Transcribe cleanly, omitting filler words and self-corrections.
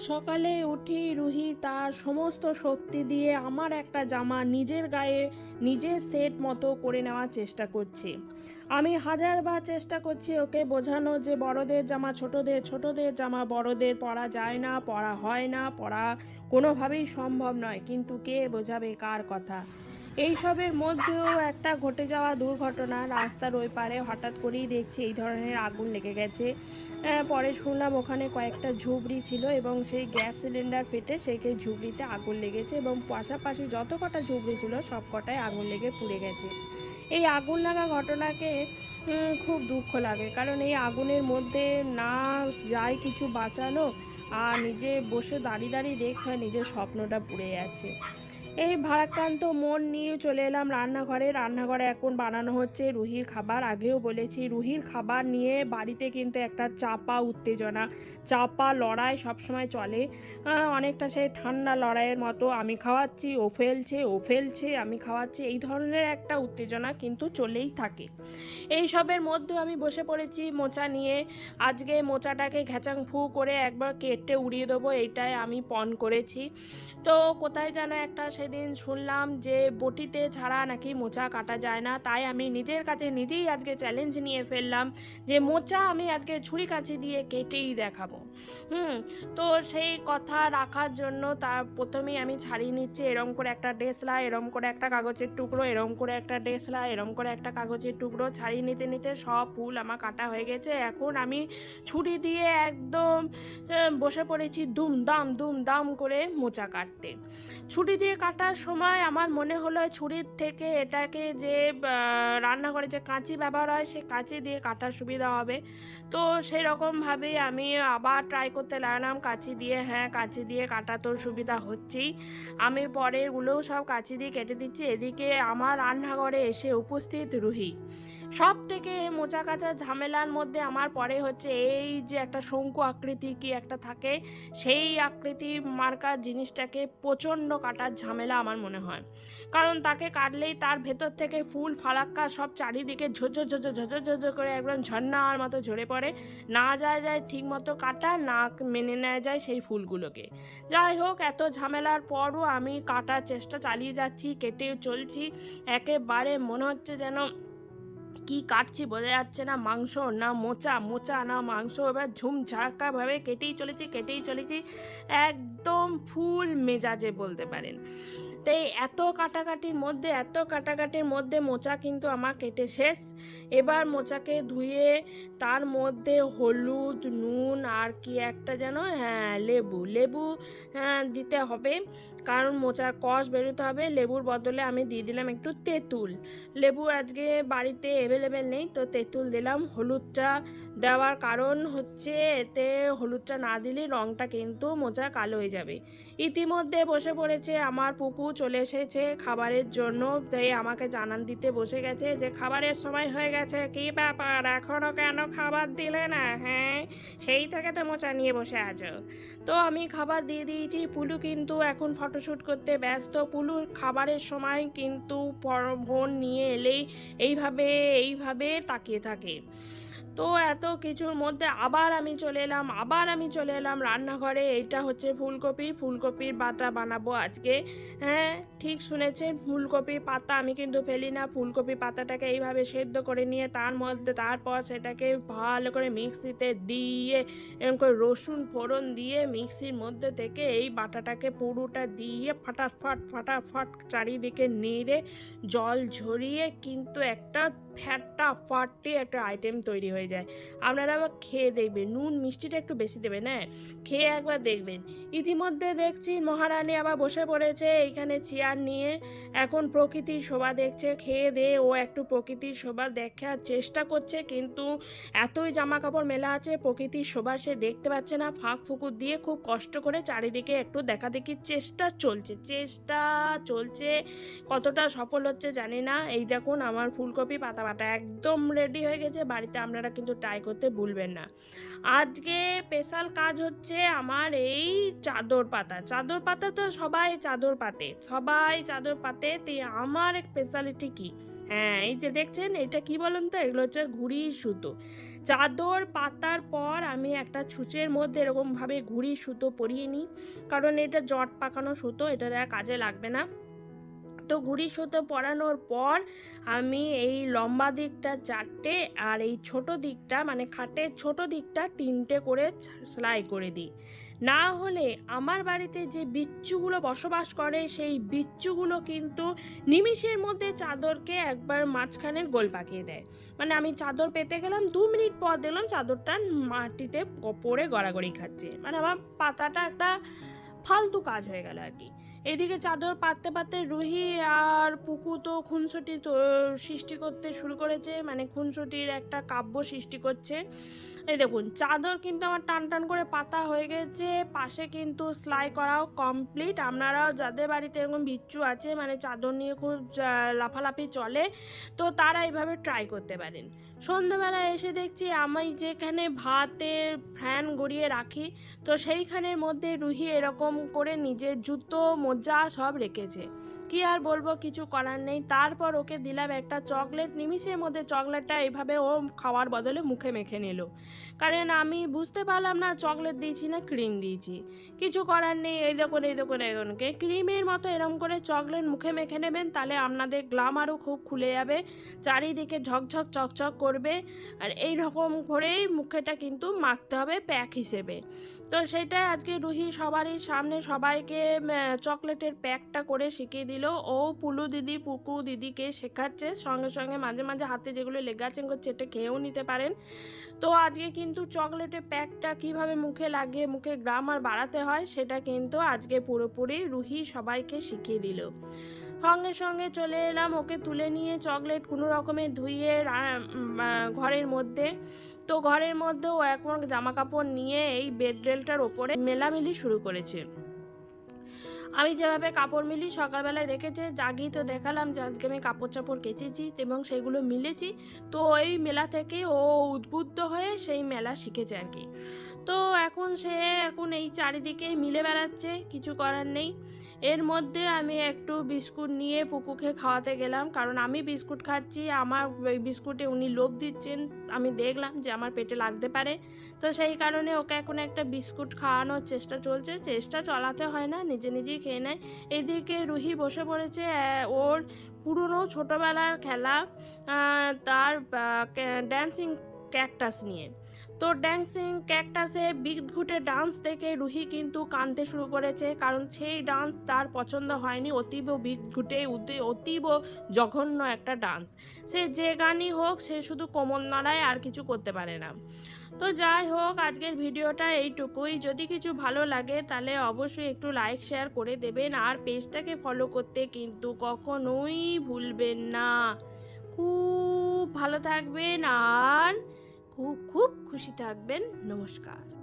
সকালে উঠি রুহি তার সমস্ত শক্তি দিয়ে আমার একটা জামা নিজের গায়ে নিজের সেট মতো করে নেওয়ার চেষ্টা করছে। আমি হাজারবার চেষ্টা করছি ওকে বোঝানো যে বড়দের জামা ছোটদের, ছোটদের জামা বড়দের, পরা যায় না, পরা হয় না, পরা কোনোভাবেই সম্ভব নয়, কিন্তু কে বোঝাবে কার কথা। এইসবের মধ্যেও একটা ঘটে যাওয়া দুর্ঘটনা, রাস্তার ওই পারে হঠাৎ করেই দেখছি এই ধরনের আগুন লেগে গেছে। পরে শুনলাম ওখানে কয়েকটা ঝুবড়ি ছিল এবং সেই গ্যাস সিলিন্ডার ফেটে সেই ঝুবড়িতে আগুন লেগেছে এবং পাশাপাশি যত কটা ঝুবড়ি ছিল সব কটায় আগুন লেগে পুড়ে গেছে। এই আগুন লাগা ঘটনাকে খুব দুঃখ লাগে, কারণ এই আগুনের মধ্যে না যায় কিছু বাঁচানো, আর নিজে বসে দাঁড়িয়ে দাঁড়িয়ে দেখতে হয় নিজের স্বপ্নটা পুড়ে যাচ্ছে। এই ভারাক্রান্ত মন নিয়ে চলে এলাম রান্নাঘরে এখন বানানো হচ্ছে রুহির খাবার। আগেও বলেছি রুহির খাবার নিয়ে বাড়িতে কিন্তু একটা চাপা উত্তেজনা, চাপা লড়াই সবসময় চলে। অনেকটা সেই ঠান্ডা লড়াইয়ের মতো, আমি খাওয়াচ্ছি ও ফেলছে, আমি খাওয়াচ্ছি, এই ধরনের একটা উত্তেজনা কিন্তু চলেই থাকে। এই সবের মধ্যে আমি বসে পড়েছি মোচা নিয়ে। আজকে মোচাটাকে ঘ্যাচাং ফু করে একবার কেটে উড়িয়ে দেবো, এইটাই আমি পণ করেছি। তো কোথায় যেন একটা সেদিন শুনলাম যে বটিতে ছাড়া নাকি মোচা কাটা যায় না, তাই আমি নিজের কাছে নিজেই আজকে চ্যালেঞ্জ নিয়ে ফেললাম যে মোচা আমি আজকে ছুরি কাঁচি দিয়ে কেটেই দেখাবো। তো সেই কথা রাখার জন্য তার প্রথমেই আমি ছাড়িয়ে নিচ্ছি এরম করে একটা ডেসলা, এরম করে একটা কাগজের টুকরো, এরম করে একটা ডেসলা, এরম করে একটা কাগজের টুকরো, ছাড়িয়ে নিতে নিতে সব ফুল আমার কাটা হয়ে গেছে। এখন আমি ছুরি দিয়ে একদম বসে পড়েছি দুম দাম করে মোচা কাটতে। ছুরি দিয়ে কাটার সময় আমার মনে হলো ছুরির থেকে এটাকে যে রান্নাঘরে যে কাঁচি ব্যবহার হয় সে কাঁচি দিয়ে কাটার সুবিধা হবে। তো সেই রকমভাবেই আমি আবার ট্রাই করতে লাগলাম কাঁচি দিয়ে। হ্যাঁ, কাঁচি দিয়ে কাটা তো সুবিধা হচ্ছেই। আমি পরেরগুলোও সব কাঁচি দিয়ে কেটে দিচ্ছি। এদিকে আমার রান্নাঘরে এসে উপস্থিত রুহি। সব থেকে মোচা কাটার ঝামেলার মধ্যে আমার পরে হচ্ছে এই যে একটা শঙ্কু আকৃতি কি একটা থাকে, সেই আকৃতি মার্কার জিনিসটাকে প্রচণ্ড কাটার ঝামেলা আমার মনে হয়। কারণ তাকে কাটলেই তার ভেতর থেকে ফুল ফালাক্কা সব চারিদিকে ঝোঝো ঝোঝো ঝোঝো ঝোঝো করে একদম ঝর্ণার মতো ঝরে পড়ে। না যায় ঠিক মতো কাটা, না মেনে নেওয়া যায় সেই ফুলগুলোকে। যাই হোক, এত ঝামেলার পরও আমি কাটার চেষ্টা চালিয়ে যাচ্ছি, কেটেও চলছি। একেবারে মনে হচ্ছে যেন কি কাটছি বোঝা যাচ্ছে না, মাংস না মোচা, মোচা না মাংস। এবার ঝুমঝাড়াক্কাভাবে কেটেই চলেছি একদম ফুল মেজাজে বলতে পারেন। তাই এত কাটাকাটির মধ্যে মোচা কিন্তু আমার কেটে শেষ। এবার মোচাকে ধুয়ে তার মধ্যে হলুদ, নুন আর কি একটা যেন, হ্যাঁ লেবু দিতে হবে, কারণ মোচার কষ বেরোতে হবে। লেবুর বদলে আমি দিয়ে দিলাম একটু তেঁতুল। লেবু আজকে বাড়িতে অ্যাভেলেবেল নেই, তো তেঁতুল দিলাম। হলুদটা দেওয়ার কারণ হচ্ছে এতে হলুদটা না দিলে রঙটা কিন্তু মোচা কালো হয়ে যাবে। ইতিমধ্যে বসে পড়েছে আমার পুকু, চলে এসেছে খাবারের জন্য। তাই আমাকে জানান দিতে বসে গেছে যে খাবারের সময় হয়ে গেছে, কী ব্যাপার এখনও কেন খাবার দিলে না? হ্যাঁ, সেই থেকে তো মোচা নিয়ে বসে আছো। তো আমি খাবার দিয়ে দিয়েছি। পুলু কিন্তু এখন ফটোশ্যুট করতে ব্যস্ত। পুলুর খাবারের সময় কিন্তু ফোন নিয়ে এলেই এইভাবে তাকিয়ে থাকে। তো এত কিছুর মধ্যে আবার আমি চলে এলাম রান্নাঘরে। এইটা হচ্ছে ফুলকপির পাতা বানাবো আজকে। হ্যাঁ, ঠিক শুনেছেন, ফুলকপির পাতা আমি কিন্তু ফেলি না। ফুলকপি পাতাটাকে এইভাবে সেদ্ধ করে নিয়ে তারপর সেটাকে ভালো করে মিক্সিতে দিয়ে এরকম করে রসুন ফোড়ন দিয়ে মিক্সির মধ্যে থেকে এই বাটাটাকে পুরোটা দিয়ে ফাটাফাট চারিদিকে নেড়ে জল ঝরিয়ে কিন্তু একটা ফাটাফাটি একটা আইটেম তৈরি হয়ে যায়। আপনারা আবার খেয়ে দেখবেন, নুন মিষ্টিটা একটু বেশি দেবেন, হ্যাঁ, খেয়ে একবার দেখবেন। ইতিমধ্যে দেখছি মহারানী আবার বসে পড়েছে এইখানে চেয়ার নিয়ে, এখন প্রকৃতির শোভা দেখছে। খেয়ে দিয়ে ও একটু প্রকৃতির শোভা দেখার চেষ্টা করছে, কিন্তু এতই জামা কাপড় মেলা আছে প্রকৃতির শোভা সে দেখতে পাচ্ছে না। ফাঁক ফুকুর দিয়ে খুব কষ্ট করে চারিদিকে একটু দেখাদেখির চেষ্টা চলছে। কতটা সফল হচ্ছে জানি না। এই দেখুন আমার ফুলকপি পাতা বাটা একদম রেডি হয়ে গেছে। বাড়িতে আপনারা কিন্তু ট্রাই করতে ভুলবেন না। আজকে স্পেশাল কাজ হচ্ছে আমার এই চাদর পাতা তো সবাই চাদর পাতে। তো আমার স্পেশালিটি কি? হ্যাঁ, এই যে দেখছেন এটা কি বলুন তো, এগুলো হচ্ছে ঘুড়ির সুতো। চাদর পাতার পর আমি একটা ছুঁচের মধ্যে এরকমভাবে ঘুড়ি সুতো পরিয়ে নিই, কারণ এটা জট পাকানো সুতো, এটা কাজে লাগবে না। তো ঘুড়ি সুতো পরানোর পর আমি এই লম্বা দিকটা 4টে আর এই ছোট দিকটা মানে খাটের ছোট দিকটা 3টে করে সেলাই করে দিই। না হলে আমার বাড়িতে যে বিচ্ছুগুলো বসবাস করে সেই বিচ্ছুগুলো কিন্তু নিমিষের মধ্যে চাদরকে একবার মাঝখানে গোল পাকিয়ে দেয়। মানে আমি চাদর পেতে গেলাম, 2 মিনিট পর দেখলাম চাদরটা মাটিতে পড়ে গড়াগড়ি খাচ্ছে। মানে আমার পাতাটা একটা ফালতু কাজ হয়ে গেল আর কি। এদিকে চাদর পাততে পাততে রুহি আর পুকু তো খুনসুটি তো সৃষ্টি করতে শুরু করেছে, মানে খুনসুটির একটা কাব্য সৃষ্টি করছে। এই দেখুন চাদর কিন্তু আমার টান টান করে পাতা হয়ে গেছে, পাশে কিন্তু সেলাই করাও কমপ্লিট। আপনারাও যাদের বাড়িতে এরকম বিচ্ছু আছে, মানে চাদর নিয়ে খুব লাফালাফি চলে, তো তারা এইভাবে ট্রাই করতে পারেন। সন্ধ্যাবেলা এসে দেখছি আমি যেখানে ভাতের ফ্যান গড়িয়ে রাখি, তো সেইখানের মধ্যে রুহি এরকম করে নিজের জুতো মোজা সব রেখেছে। কি আর বলবো, কিছু করার নেই। তারপর ওকে দিলাম একটা চকলেট, নিমিষের মধ্যে চকলেটটা এইভাবে ও খাওয়ার বদলে মুখে মেখে নিল, কারণ আমি বুঝতে পারলাম না চকলেট দিয়েছি না ক্রিম দিয়েছি। কিছু করার নেই, এই দেখুন এগোনকে ক্রিমের মতো এরম করে চকলেট মুখে মেখে নেবেন, তাহলে আপনাদের গ্লাম আরও খুব খুলে যাবে, চারিদিকে ঝকঝক চকচক করবে। আর এই রকম করেই মুখেটা কিন্তু মাখতে হবে প্যাক হিসেবে। তো সেটা আজকে রুহি সবারই সামনে সবাইকে চকলেটের প্যাকটা করে শিখিয়ে দিল। ও পুলু দিদি পুকু দিদিকে শেখাচ্ছে, সঙ্গে সঙ্গে মাঝে মাঝে হাতে যেগুলো লেগে আছে চেটে খেয়েও নিতে পারেন। তো আজকে কিন্তু চকলেটের প্যাকটা কিভাবে মুখে লাগিয়ে মুখে গ্রাম আর বাড়াতে হয় সেটা কিন্তু আজকে পুরোপুরি রুহি সবাইকে শিখিয়ে দিল। সঙ্গে সঙ্গে চলে এলাম ওকে তুলে নিয়ে চকলেট কোনো রকমে ধুইয়ে ঘরের মধ্যে। তো ঘরের মধ্যেও এখন জামা কাপড় নিয়ে এই বেড রেলটার ওপরে মেলামেলি শুরু করেছে। আমি যেভাবে কাপড় মিলি সকালবেলায় দেখেছে, জাগি তো দেখালাম যে আজকে আমি কাপড় চাপড় কেচেছি এবং সেগুলো মিলেছি। তো এই মেলা থেকে ও উদ্বুদ্ধ হয়ে সেই মেলা শিখেছে আর কি। তো এখন এই চারিদিকে মিলে বেড়াচ্ছে, কিছু করার নেই। এর মধ্যে আমি একটু বিস্কুট নিয়ে পুকুকে খাওয়াতে গেলাম, কারণ আমি বিস্কুট খাচ্ছি, আমার বিস্কুটে উনি লোভ দিচ্ছেন, আমি দেখলাম যে আমার পেটে লাগতে পারে। তো সেই কারণে ওকে এখন একটা বিস্কুট খাওয়ানোর চেষ্টা চালাতে হয় না, নিজে নিজেই খেয়ে নেয়। এদিকে রুহি বসে পড়েছে ওর পুরনো ছোটোবেলার খেলা, তার ড্যান্সিং ক্যাকটাস নিয়ে। তো ড্যান্সিং ক্যাকটাসে বিদঘুটে ডান্স দেখে রুহি কিন্তু কাঁদতে শুরু করেছে, কারণ সেই ডান্স তার পছন্দ হয়নি, অতীব বিদঘুটে অতীব জঘন্য একটা ডান্স। সে যে গানই হোক সে শুধু কোমর নাড়ায়, আর কিছু করতে পারে না। তো যাই হোক, আজকের ভিডিওটা এইটুকুই। যদি কিছু ভালো লাগে তাহলে অবশ্যই একটু লাইক শেয়ার করে দেবেন, আর পেজটাকে ফলো করতে কিন্তু কখনোই ভুলবেন না। খুব ভালো থাকবেন আর খুব খুব খুশি থাকবেন। নমস্কার।